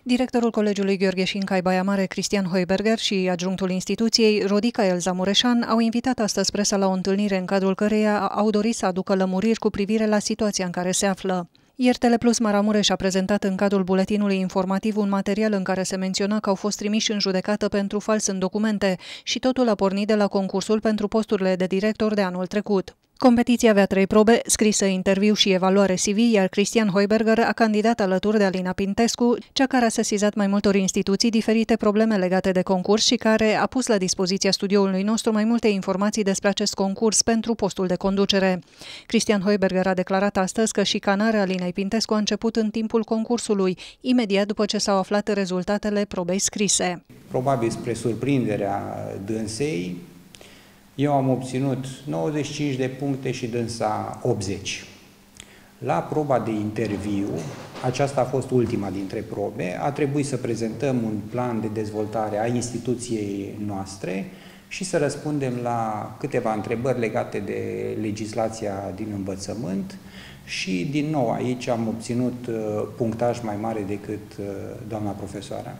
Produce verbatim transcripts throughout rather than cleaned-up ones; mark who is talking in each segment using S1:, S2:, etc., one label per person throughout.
S1: Directorul Colegiului Gheorghe Șincai Baia Mare, Cristian Heuberger, și adjunctul instituției, Rodica Elza Mureșan, au invitat astăzi presa la o întâlnire în cadrul căreia au dorit să aducă lămuriri cu privire la situația în care se află. Ieri Teleplus Maramureș a prezentat în cadrul buletinului informativ un material în care se menționa că au fost trimiși în judecată pentru fals în documente și totul a pornit de la concursul pentru posturile de director de anul trecut. Competiția avea trei probe, scrisă, interviu și evaluare C V, iar Cristian Heuberger a candidat alături de Alina Pintescu, cea care a sesizat mai multor instituții diferite probleme legate de concurs și care a pus la dispoziția studioului nostru mai multe informații despre acest concurs pentru postul de conducere. Cristian Heuberger a declarat astăzi că șicanarea Alinei Pintescu a început în timpul concursului, imediat după ce s-au aflat rezultatele probei scrise.
S2: Probabil spre surprinderea dânsei, eu am obținut nouăzeci și cinci de puncte și dânsa optzeci. La proba de interviu, aceasta a fost ultima dintre probe, a trebuit să prezentăm un plan de dezvoltare a instituției noastre și să răspundem la câteva întrebări legate de legislația din învățământ și, din nou, aici am obținut punctaj mai mare decât doamna profesoară.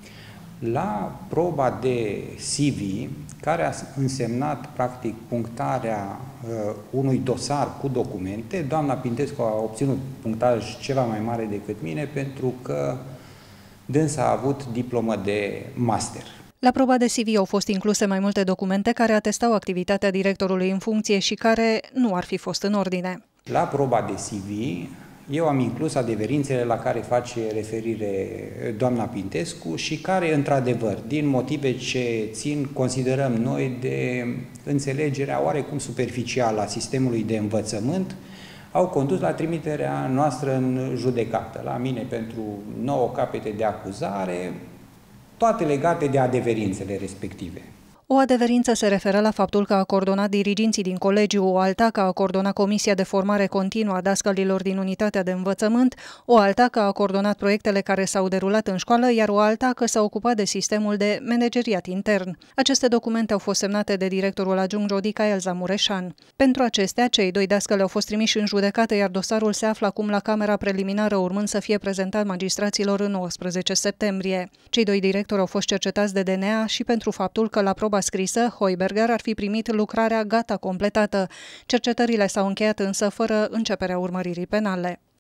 S2: La proba de C V, care a însemnat practic punctarea uh, unui dosar cu documente, doamna Pintescu a obținut punctaj ceva mai mare decât mine pentru că dânsa a avut diplomă de master.
S1: La proba de C V au fost incluse mai multe documente care atestau activitatea directorului în funcție și care nu ar fi fost în ordine.
S2: La proba de C V, eu am inclus adeverințele la care face referire doamna Pintescu și care, într-adevăr, din motive ce țin, considerăm noi, de înțelegerea oarecum superficială a sistemului de învățământ, au condus la trimiterea noastră în judecată. La mine pentru nouă capete de acuzare, toate legate de adeverințele respective.
S1: O adeverință se referă la faptul că a coordonat diriginții din colegiu, o alta că a coordonat Comisia de Formare Continuă a dascălilor din unitatea de învățământ, o alta că a coordonat proiectele care s-au derulat în școală, iar o alta că s-a ocupat de sistemul de manageriat intern. Aceste documente au fost semnate de directorul adjunct Rodica Elza Mureșan. Pentru acestea, cei doi dascăli au fost trimiși în judecată, iar dosarul se află acum la camera preliminară, urmând să fie prezentat magistraților în nouăsprezece septembrie. Cei doi directori au fost cercetați de D N A și pentru faptul că la proba scrisă, Heuberger ar fi primit lucrarea gata completată. Cercetările s-au încheiat însă fără începerea urmăririi penale.